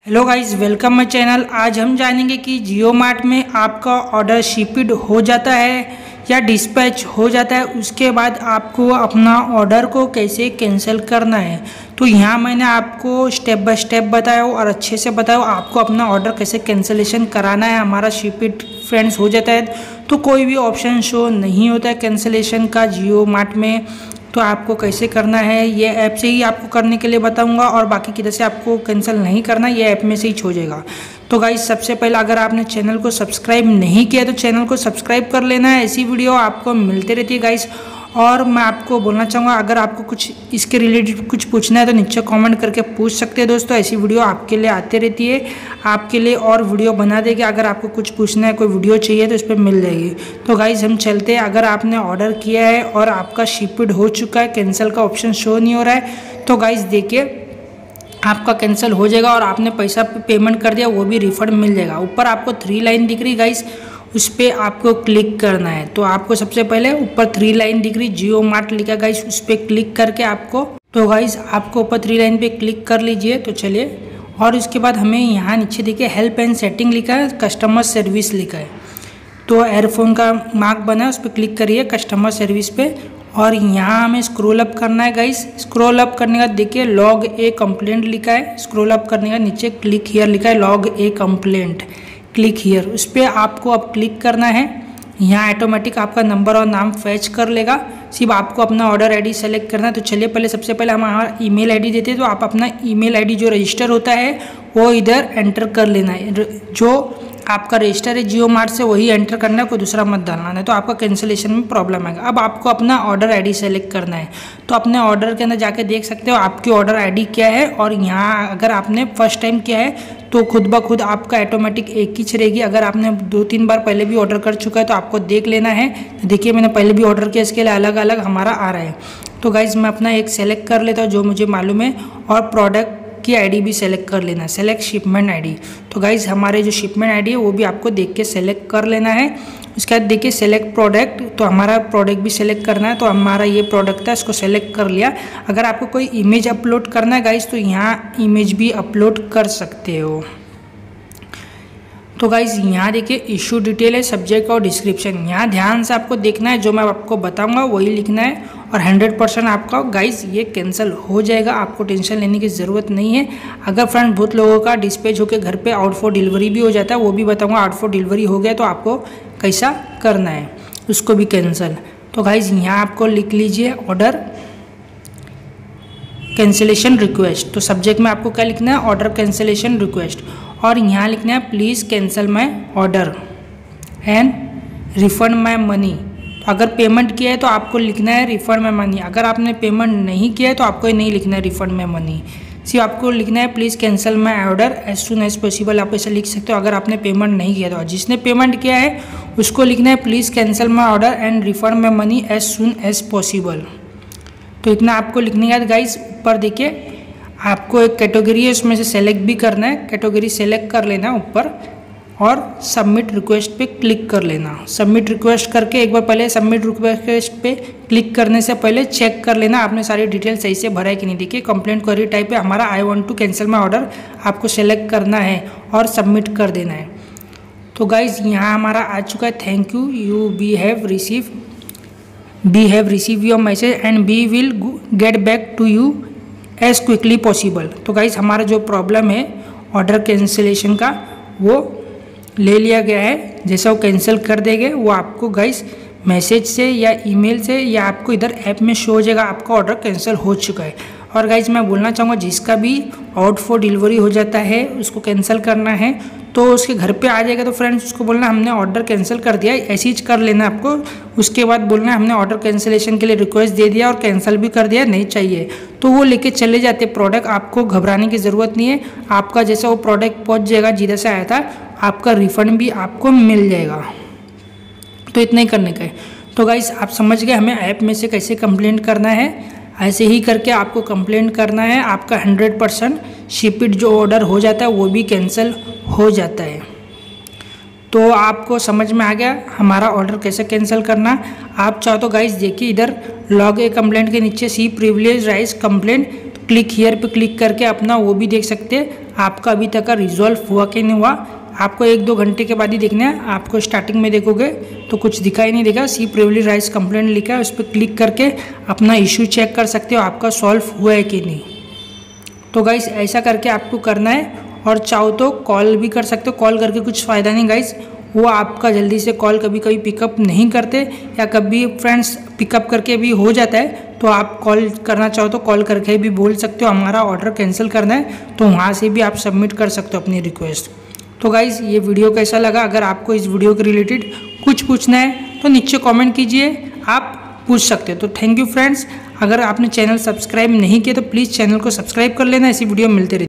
Hello guys, welcome my channel. आज हम जानेंगे कि जियो मार्ट में आपका ऑर्डर शिपिड हो जाता है या डिस्पैच हो जाता है, उसके बाद आपको अपना ऑर्डर को कैसे कैंसिल करना है। तो यहाँ मैंने आपको स्टेप बाय स्टेप बताया और अच्छे से बताया आपको अपना ऑर्डर कैसे कैंसिलेशन कराना है। हमारा शिपिड फ्रेंड्स हो जाता है तो कोई भी ऑप्शन शो नहीं होता है कैंसिलेशन का जियो मार्ट में। तो आपको कैसे करना है ये ऐप से ही आपको करने के लिए बताऊंगा, और बाकी किधर से आपको कैंसिल नहीं करना, ये ऐप में से ही हो जाएगा। तो गाइस, सबसे पहले अगर आपने चैनल को सब्सक्राइब नहीं किया तो चैनल को सब्सक्राइब कर लेना है। ऐसी वीडियो आपको मिलती रहती है गाइस। और मैं आपको बोलना चाहूँगा, अगर आपको कुछ इसके रिलेटेड कुछ पूछना है तो नीचे कमेंट करके पूछ सकते हैं दोस्तों। ऐसी वीडियो आपके लिए आती रहती है, आपके लिए और वीडियो बना देगी। अगर आपको कुछ पूछना है, कोई वीडियो चाहिए तो इस पर मिल जाएगी। तो गाइस हम चलते हैं। अगर आपने ऑर्डर किया है और आपका शिपिड हो चुका है, कैंसिल का ऑप्शन शो नहीं हो रहा है, तो गाइस देखिए आपका कैंसिल हो जाएगा और आपने पैसा पेमेंट कर दिया वो भी रिफंड मिल जाएगा। ऊपर आपको 3 लाइन दिख रही गाइस, उस पर आपको क्लिक करना है। तो आपको सबसे पहले ऊपर 3 लाइन दिख रही जियो मार्ट लिखा गाइस, उस पर क्लिक करके आपको, तो गाइस आपको ऊपर 3 लाइन पे क्लिक कर लीजिए। तो चलिए, और उसके बाद हमें यहाँ नीचे देखिए हेल्प एंड सेटिंग लिखा है, कस्टमर सर्विस लिखा है। तो एयरफोन का मार्क बना है, उस पर क्लिक करिए कस्टमर सर्विस पे, और यहाँ हमें स्क्रॉल अप करना है गाइस। स्क्रॉल अप करने का देखिए लॉग ए कंप्लेंट लिखा है। स्क्रॉल अप करने का नीचे क्लिक हियर लिखा है, log a complaint, click here, उस पर आपको अब क्लिक करना है। यहाँ ऑटोमेटिक आपका नंबर और नाम फैच कर लेगा, सिर्फ आपको अपना ऑर्डर आईडी सेलेक्ट करना है। तो चलिए पहले सबसे पहले हम हमारा ईमेल आईडी देते हैं, तो आप अपना ईमेल आईडी जो रजिस्टर होता है वो इधर एंटर कर लेना है। जो आपका रजिस्टर है जियो मार्ट से वही एंटर करना है, कोई दूसरा मत डालना है, तो आपका कैंसिलेशन में प्रॉब्लम आएगा। अब आपको अपना ऑर्डर आईडी सेलेक्ट करना है। तो अपने ऑर्डर के अंदर जाके देख सकते हो आपकी ऑर्डर आईडी क्या है, और यहाँ अगर आपने फर्स्ट टाइम किया है तो खुद ब खुद आपका ऑटोमेटिक एक ही रहेगी। अगर आपने 2-3 बार पहले भी ऑर्डर कर चुका है तो आपको देख लेना है। तो देखिए मैंने पहले भी ऑर्डर किया, इसके लिए अलग अलग हमारा आ रहा है। तो गाइज मैं अपना एक सेलेक्ट कर लेता हूँ जो मुझे मालूम है, और प्रोडक्ट की आईडी भी सेलेक्ट कर लेना है, सेलेक्ट शिपमेंट आईडी। तो गाइज हमारे जो शिपमेंट आईडी है वो भी आपको देख के सेलेक्ट कर लेना है। उसके बाद देखिए सेलेक्ट प्रोडक्ट, तो हमारा प्रोडक्ट भी सेलेक्ट करना है। तो हमारा ये प्रोडक्ट था, इसको सेलेक्ट कर लिया। अगर आपको कोई इमेज अपलोड करना है गाइज तो यहाँ इमेज भी अपलोड कर सकते हो। तो गाइज यहाँ देखिए इशू डिटेल है, सब्जेक्ट और डिस्क्रिप्शन। यहाँ ध्यान से आपको देखना है, जो मैं आपको बताऊंगा वही लिखना है, और 100% आपका गाइज ये कैंसिल हो जाएगा। आपको टेंशन लेने की ज़रूरत नहीं है। अगर फ्रेंड बहुत लोगों का डिस्पैच होकर घर पे आउट फॉर डिलीवरी भी हो जाता है, वो भी बताऊंगा। आउट फॉर डिलीवरी हो गया तो आपको कैसा करना है, उसको भी कैंसिल। तो गाइज यहाँ आपको लिख लीजिए ऑर्डर कैंसिलेशन रिक्वेस्ट। तो सब्जेक्ट में आपको क्या लिखना है, ऑर्डर कैंसिलेशन रिक्वेस्ट, और यहाँ लिखना है please cancel my order and refund my money. तो अगर पेमेंट किया है तो आपको लिखना है रिफंड माई मनी। अगर आपने पेमेंट नहीं किया है तो आपको नहीं लिखना है रिफंड माई मनी, सिर्फ आपको लिखना है please cancel my order as soon as possible. आप ऐसे लिख सकते हो अगर आपने पेमेंट नहीं किया तो। जिसने पेमेंट किया है उसको लिखना है please cancel my order and refund my money as soon as possible. तो इतना आपको लिखने के बाद गाइस ऊपर देखिए आपको एक कैटेगरी है, उसमें से सेलेक्ट भी करना है। कैटेगरी सेलेक्ट कर लेना ऊपर, और सबमिट रिक्वेस्ट पे क्लिक कर लेना। सबमिट रिक्वेस्ट करके एक बार पहले सबमिट रिक्वेस्ट पे क्लिक करने से पहले चेक कर लेना आपने सारी डिटेल सही से भरा है कि नहीं। देखिए कंप्लेंट क्वेरी टाइप है हमारा, I want to cancel my order, आपको सेलेक्ट करना है और सबमिट कर देना है। तो गाइज यहाँ हमारा आ चुका है, thank you, you we have receive your message and we will get back to you as quickly possible. तो गाइज हमारा जो प्रॉब्लम है ऑर्डर कैंसिलेशन का वो ले लिया गया है। जैसा वो कैंसिल कर देंगे वो आपको गाइज मैसेज से या ईमेल से या आपको इधर ऐप में शो हो जाएगा आपका ऑर्डर कैंसिल हो चुका है। और गाइज मैं बोलना चाहूँगा जिसका भी आउट फॉर डिलीवरी हो जाता है उसको कैंसिल करना है तो उसके घर पे आ जाएगा, तो फ्रेंड्स उसको बोलना हमने ऑर्डर कैंसिल कर दिया, ऐसे ही कर लेना आपको। उसके बाद बोलना हमने ऑर्डर कैंसिलेशन के लिए रिक्वेस्ट दे दिया और कैंसिल भी कर दिया, नहीं चाहिए, तो वो लेके चले जाते प्रोडक्ट। आपको घबराने की ज़रूरत नहीं है, आपका जैसा वो प्रोडक्ट पहुँच जाएगा जिधर से आया था, आपका रिफंड भी आपको मिल जाएगा। तो इतना ही करने का है। तो गाइस आप समझ गए हमें ऐप में से कैसे कंप्लेंट करना है। ऐसे ही करके आपको कंप्लेंट करना है, आपका 100% शिपिड जो ऑर्डर हो जाता है वो भी कैंसिल हो जाता है। तो आपको समझ में आ गया हमारा ऑर्डर कैसे कैंसिल करना। आप चाहो तो गाइस देखिए इधर लॉग ए कंप्लेंट के नीचे see privilege raise complaint, click here पे क्लिक करके अपना वो भी देख सकते हैं आपका अभी तक का रिजॉल्व हुआ कि नहीं हुआ। आपको 1-2 घंटे के बाद ही देखना है। आपको स्टार्टिंग में देखोगे तो कुछ दिखाई नहीं देगा, सी प्रिविलेज राइट्स कंप्लेंट लिखा है, उस पर क्लिक करके अपना इशू चेक कर सकते हो आपका सॉल्व हुआ है कि नहीं। तो गाइस ऐसा करके आपको करना है। और चाहो तो कॉल भी कर सकते हो, कॉल करके कुछ फ़ायदा नहीं गाइस, वो आपका जल्दी से कॉल कभी कभी पिकअप नहीं करते, या कभी फ्रेंड्स पिकअप करके भी हो जाता है तो आप कॉल करना चाहो तो कॉल करके भी बोल सकते हो हमारा ऑर्डर कैंसिल करना है, तो वहाँ से भी आप सबमिट कर सकते हो अपनी रिक्वेस्ट। तो गाइज़ ये वीडियो कैसा लगा? अगर आपको इस वीडियो के रिलेटेड कुछ पूछना है तो नीचे कमेंट कीजिए, आप पूछ सकते हो। तो थैंक यू फ्रेंड्स। अगर आपने चैनल सब्सक्राइब नहीं किया तो प्लीज़ चैनल को सब्सक्राइब कर लेना, ऐसी वीडियो मिलते रहती है।